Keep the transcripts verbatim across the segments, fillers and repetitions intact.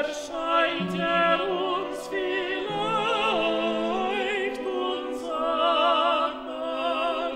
erscheint er uns vielleicht unsagbar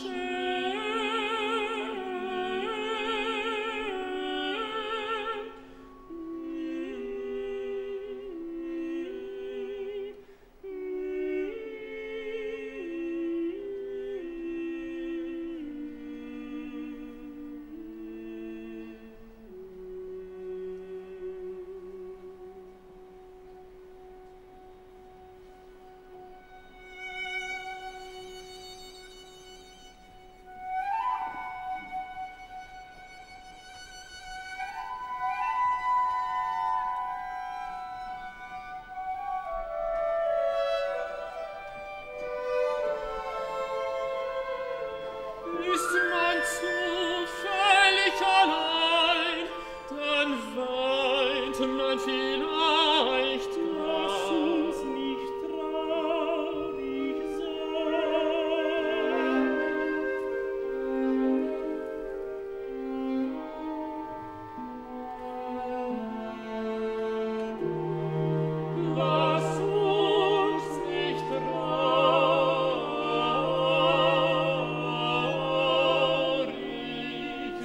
Ist man zufällig allein, dann weint man vielleicht, dass uns nicht traurig sein. Lass uns nicht traurig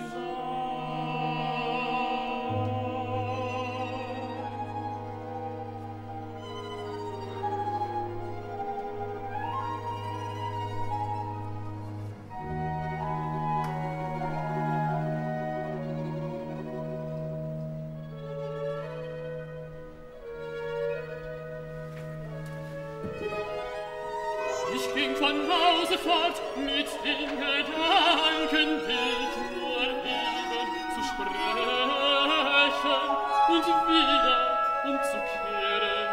Ich ging von Hause fort mit den Gedanken, dich nur eben zu sprechen und wieder umzukehren.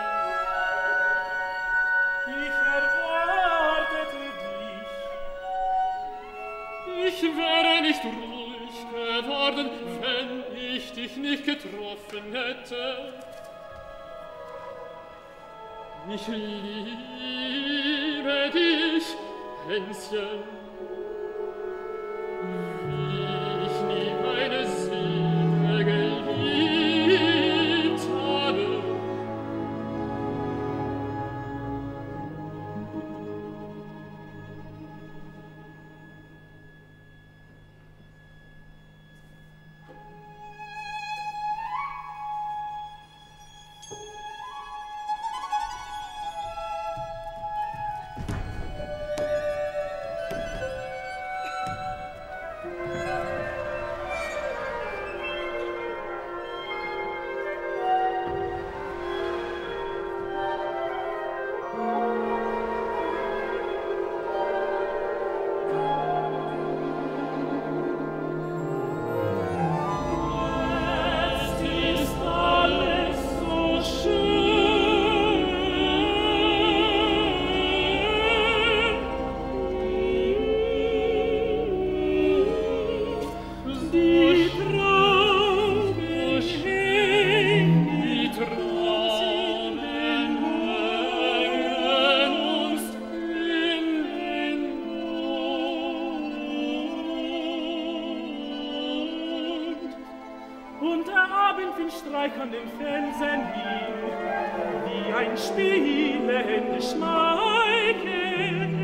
Ich erwartete dich. Ich wäre nicht ruhig geworden, wenn ich dich nicht getroffen hätte. Ich liebe dich, Hänschen, wie ich nie eine Seele geliebt habe. Und der Abendwind streicht an den Felsen hin, wie ein spielende Schmeichel.